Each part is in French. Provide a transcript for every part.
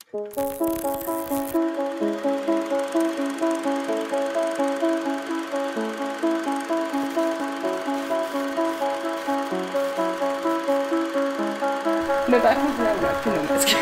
Mais par contre, là, on a plus nos masques.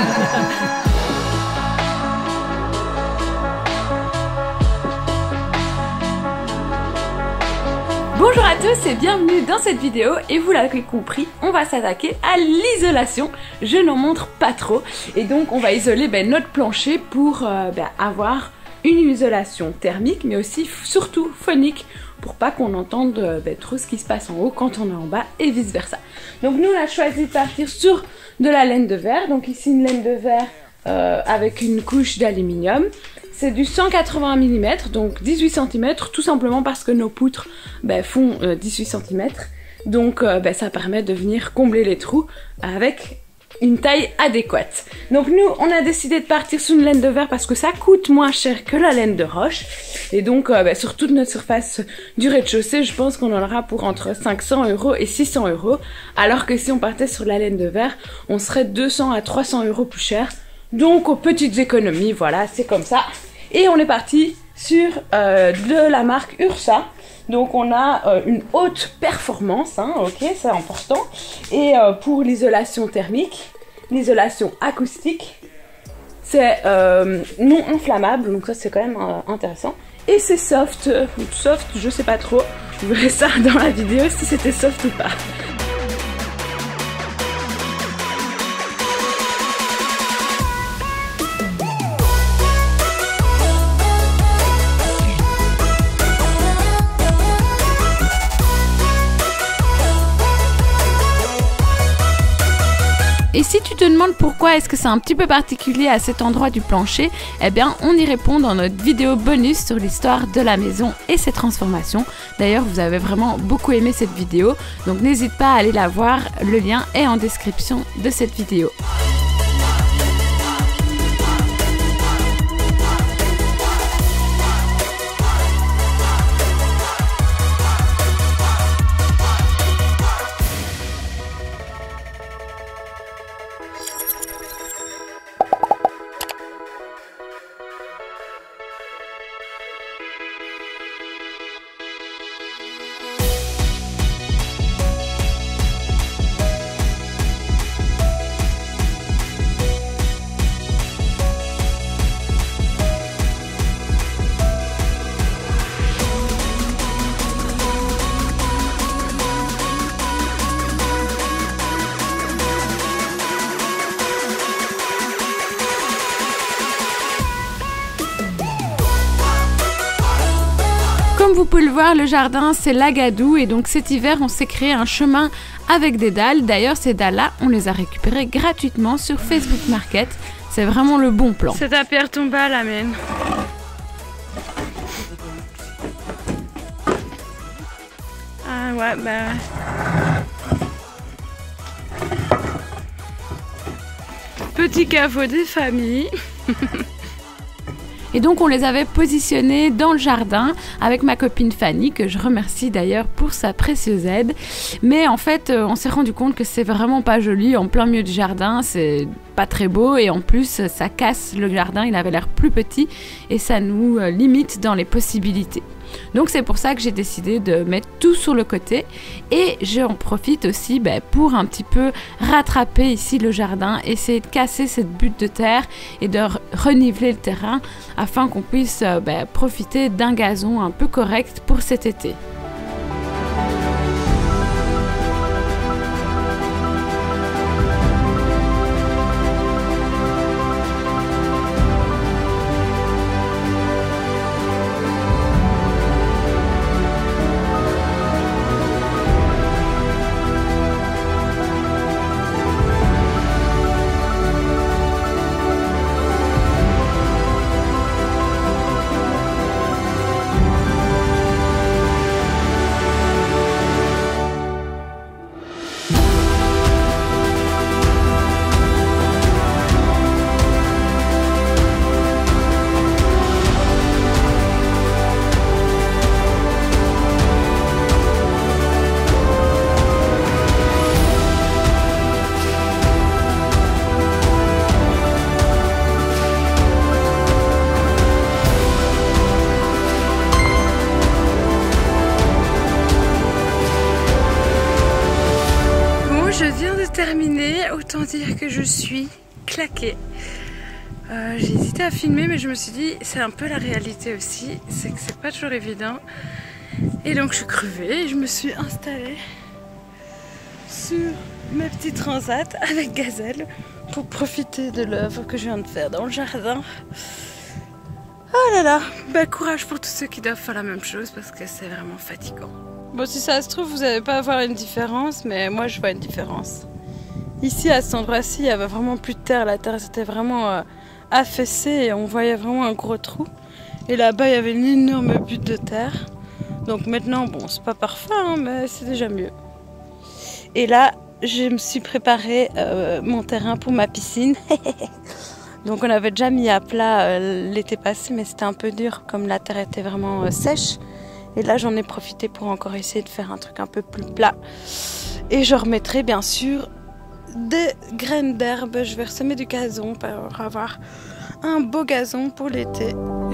Bonjour à tous et bienvenue dans cette vidéo. Et vous l'avez compris, on va s'attaquer à l'isolation. Je n'en montre pas trop. Et donc, on va isoler notre plancher pour avoir une isolation thermique, mais aussi surtout phonique, pour pas qu'on entende trop ce qui se passe en haut quand on est en bas et vice versa. Donc nous on a choisi de partir sur de la laine de verre, donc ici une laine de verre avec une couche d'aluminium. C'est du 180 mm, donc 18 cm, tout simplement parce que nos poutres font 18 cm. Donc ça permet de venir combler les trous avec une taille adéquate. Donc nous on a décidé de partir sur une laine de verre parce que ça coûte moins cher que la laine de roche. Et donc sur toute notre surface du rez-de-chaussée, je pense qu'on en aura pour entre 500 € et 600 €. Alors que si on partait sur la laine de verre, on serait 200 à 300 € plus cher. Donc aux petites économies, voilà, c'est comme ça. Et on est parti sur de la marque Ursa. Donc on a une haute performance, hein, ok, c'est important. Et pour l'isolation thermique, l'isolation acoustique, c'est non inflammable, donc ça c'est quand même intéressant. Et c'est soft, je sais pas trop, vous verrez ça dans la vidéo si c'était soft ou pas. Et si tu te demandes pourquoi est-ce que c'est un petit peu particulier à cet endroit du plancher, eh bien on y répond dans notre vidéo bonus sur l'histoire de la maison et ses transformations. D'ailleurs vous avez vraiment beaucoup aimé cette vidéo, donc n'hésite pas à aller la voir, le lien est en description de cette vidéo. Comme vous pouvez le voir, le jardin c'est l'agadou et donc cet hiver on s'est créé un chemin avec des dalles. D'ailleurs ces dalles là on les a récupérées gratuitement sur Facebook Market. C'est vraiment le bon plan. C'est ta pierre tombale, amen. Ah ouais petit caveau des familles. Et donc on les avait positionnés dans le jardin avec ma copine Fanny, que je remercie d'ailleurs pour sa précieuse aide. Mais en fait on s'est rendu compte que c'est vraiment pas joli en plein milieu du jardin, c'est pas très beau et en plus ça casse le jardin, il avait l'air plus petit et ça nous limite dans les possibilités. Donc c'est pour ça que j'ai décidé de mettre tout sur le côté et j'en profite aussi pour un petit peu rattraper ici le jardin, essayer de casser cette butte de terre et de reniveler le terrain afin qu'on puisse profiter d'un gazon un peu correct pour cet été. dire que je suis claquée. J'ai hésité à filmer, mais je me suis dit c'est un peu la réalité aussi, c'est que c'est pas toujours évident. Et donc je suis crevée et je me suis installée sur mes petits transats avec Gazelle pour profiter de l'œuvre que je viens de faire dans le jardin. Oh là là, bah, courage pour tous ceux qui doivent faire la même chose parce que c'est vraiment fatigant. Bon, si ça se trouve, vous n'allez pas voir une différence, mais moi je vois une différence. Ici, à cet endroit-ci, il n'y avait vraiment plus de terre. La terre c'était vraiment affaissée et on voyait vraiment un gros trou. Et là-bas, il y avait une énorme butte de terre. Donc maintenant, bon, c'est pas parfait, hein, mais c'est déjà mieux. Et là, je me suis préparé mon terrain pour ma piscine. Donc on avait déjà mis à plat l'été passé, mais c'était un peu dur comme la terre était vraiment sèche. Et là j'en ai profité pour encore essayer de faire un truc un peu plus plat. Et je remettrai bien sûr des graines d'herbe. Je vais ressemer du gazon pour avoir un beau gazon pour l'été.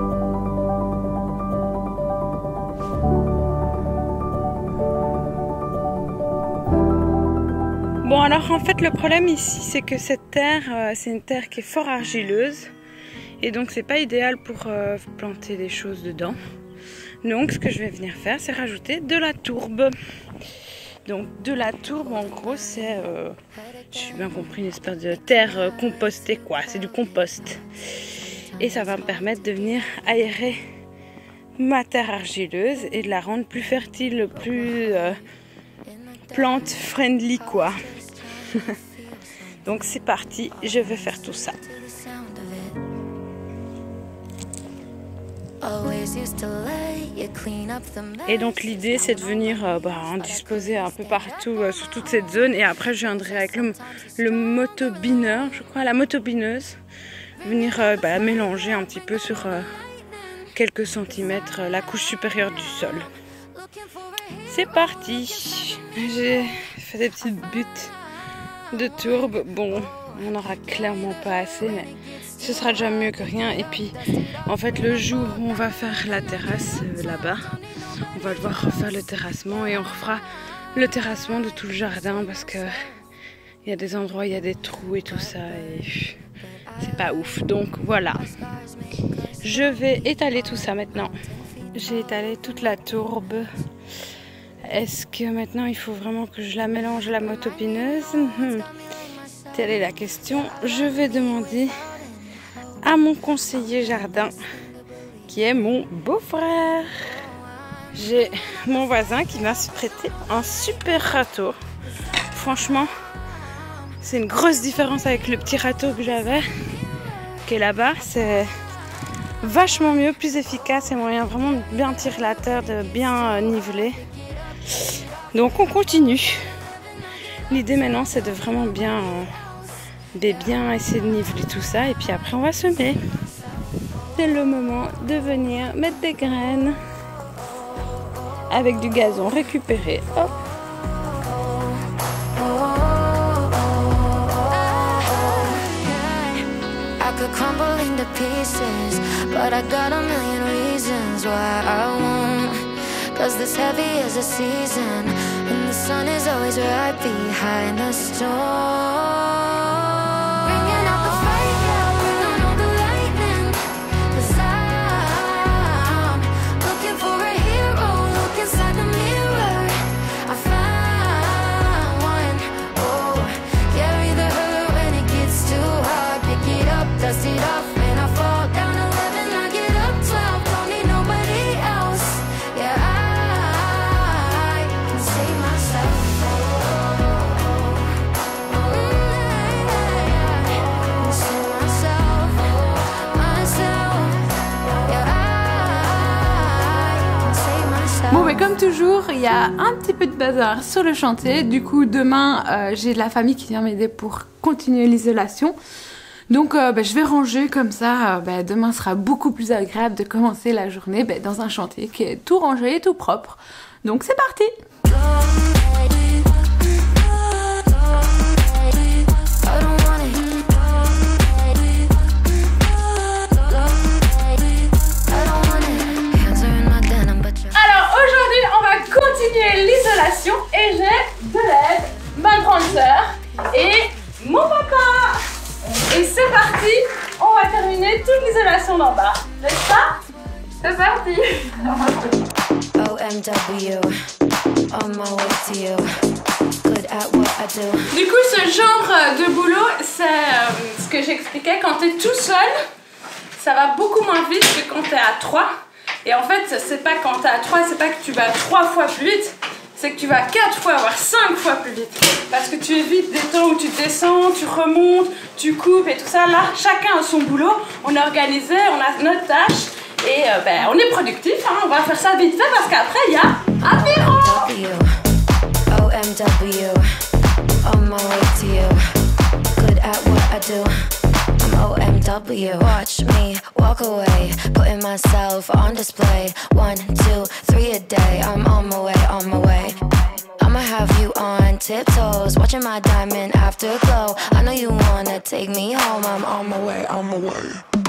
Bon, alors en fait le problème ici c'est que cette terre c'est une terre qui est fort argileuse et donc c'est pas idéal pour planter des choses dedans. Donc ce que je vais venir faire c'est rajouter de la tourbe. Donc de la tourbe en gros c'est, j'ai bien compris, une espèce de terre compostée quoi, c'est du compost. Et ça va me permettre de venir aérer ma terre argileuse et de la rendre plus fertile, plus plante friendly quoi. Donc c'est parti, je vais faire tout ça. Et donc l'idée c'est de venir en disposer un peu partout sur toute cette zone. Et après je viendrai avec le motobineur, je crois, la motobineuse, venir mélanger un petit peu sur quelques centimètres la couche supérieure du sol. C'est parti. J'ai fait des petites buttes de tourbe. Bon, on n'aura clairement pas assez, mais ce sera déjà mieux que rien. Et puis, en fait, le jour où on va faire la terrasse là-bas, on va devoir refaire le terrassement et on refera le terrassement de tout le jardin parce que il y a des endroits, il y a des trous et tout ça et c'est pas ouf. Donc voilà, je vais étaler tout ça maintenant. J'ai étalé toute la tourbe. Est-ce que maintenant il faut vraiment que je la mélange à la motopineuse? Telle est la question. Je vais demander à mon conseiller jardin qui est mon beau-frère. J'ai mon voisin qui m'a prêté un super râteau. Franchement, c'est une grosse différence avec le petit râteau que j'avais, qui est là-bas. C'est vachement mieux, plus efficace et moyen vraiment de bien tirer la terre, de bien niveler. Donc on continue. L'idée maintenant c'est de vraiment bien essayer de niveler tout ça et puis après on va semer. C'est le moment de venir mettre des graines avec du gazon récupéré. Hop. Crumble into pieces, but I got a million reasons why I won't. Cause this heavy is a season, and the sun is always right behind the storm. Bringing out the fire, bring on all the lightning. Cause I'm looking for a hero, look inside the mirror. I found one, oh, carry the hurt when it gets too hard. Pick it up, dust it off, when I fall down 11, I get up 12, don't need nobody else. Yeah, I can save myself. Can save myself. Yeah, I can save myself. Bon, mais comme toujours, il y a un petit peu de bazar sur le chantier. Du coup, demain, j'ai de la famille qui vient m'aider pour continuer l'isolation. Donc je vais ranger comme ça, demain sera beaucoup plus agréable de commencer la journée dans un chantier qui est tout rangé et tout propre. Donc c'est parti! Alors aujourd'hui on va continuer l'isolation et j'ai de l'aide, ma grande sœur et mon papa! parti. On va terminer toute l'isolation d'en bas. N'est-ce pas? C'est parti. OMW, on my way to you. Good at what I do. Du coup, ce genre de boulot, c'est ce que j'expliquais. Quand tu es tout seul, ça va beaucoup moins vite que quand tu es à 3. Et en fait, c'est pas quand tu es à 3, c'est pas que tu vas 3 fois plus vite. C'est que tu vas 4 fois, voire 5 fois plus vite. Parce que tu évites des temps où tu descends, tu remontes, tu coupes et tout ça. Là, chacun a son boulot. On est organisé, on a notre tâche. Et ben, on est productif. Hein. On va faire ça vite fait parce qu'après, il y a apéro. OMW, on my way to you. Good at what I do. I'm OMW. Watch me walk away, putting myself on display. 1, 2, 3 a day. I'm on my way, on my way. I'ma have you on tiptoes, watching my diamond afterglow. I know you wanna take me home. I'm on my way, on my way.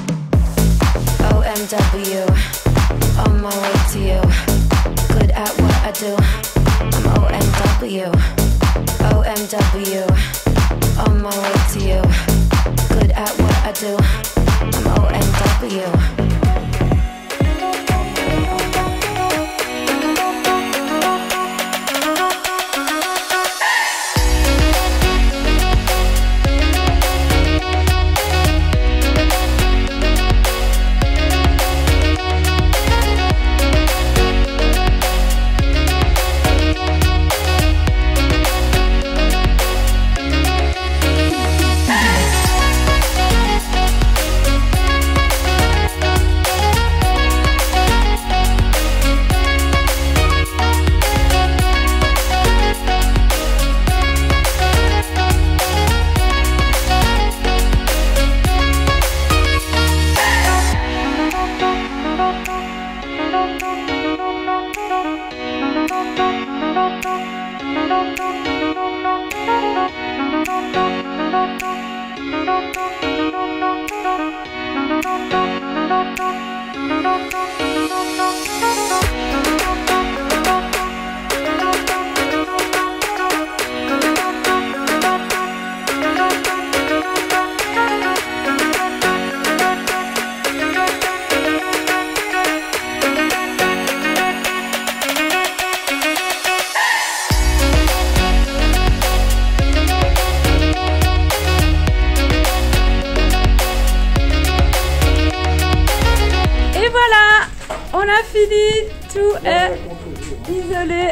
OMW, on my way to you. Good at what I do. I'm OMW, OMW, on my way to you. Good at what I do. I'm OMW. On a fini, tout est isolé.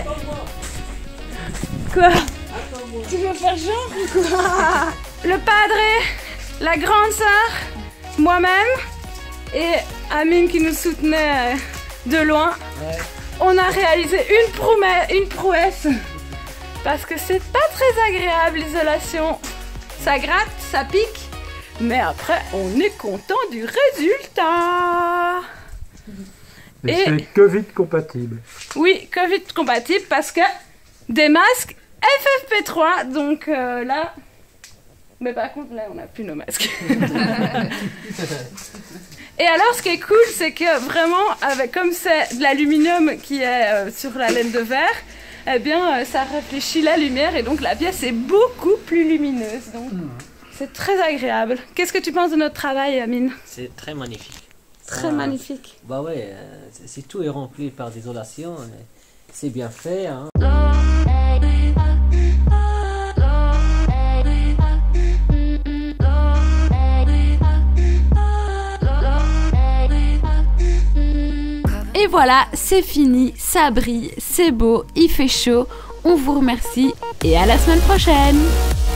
Quoi? Tu veux faire genre ou quoi? Le padre, la grande sœur, moi-même et Amine qui nous soutenait de loin. Ouais. On a réalisé une prouesse parce que c'est pas très agréable l'isolation. Ça gratte, ça pique, mais après on est content du résultat. Et c'est Covid compatible. Oui, Covid compatible parce que des masques FFP3, donc là... Mais par contre, là, on n'a plus nos masques. Et alors, ce qui est cool, c'est que vraiment, comme c'est de l'aluminium qui est sur la laine de verre, eh bien, ça réfléchit la lumière et donc la pièce est beaucoup plus lumineuse. Donc, c'est très agréable. Qu'est-ce que tu penses de notre travail, Amine? C'est très magnifique. Très magnifique. Bah ouais, si tout est rempli par l'isolation, c'est bien fait. Hein. Et voilà, c'est fini, ça brille, c'est beau, il fait chaud. On vous remercie et à la semaine prochaine.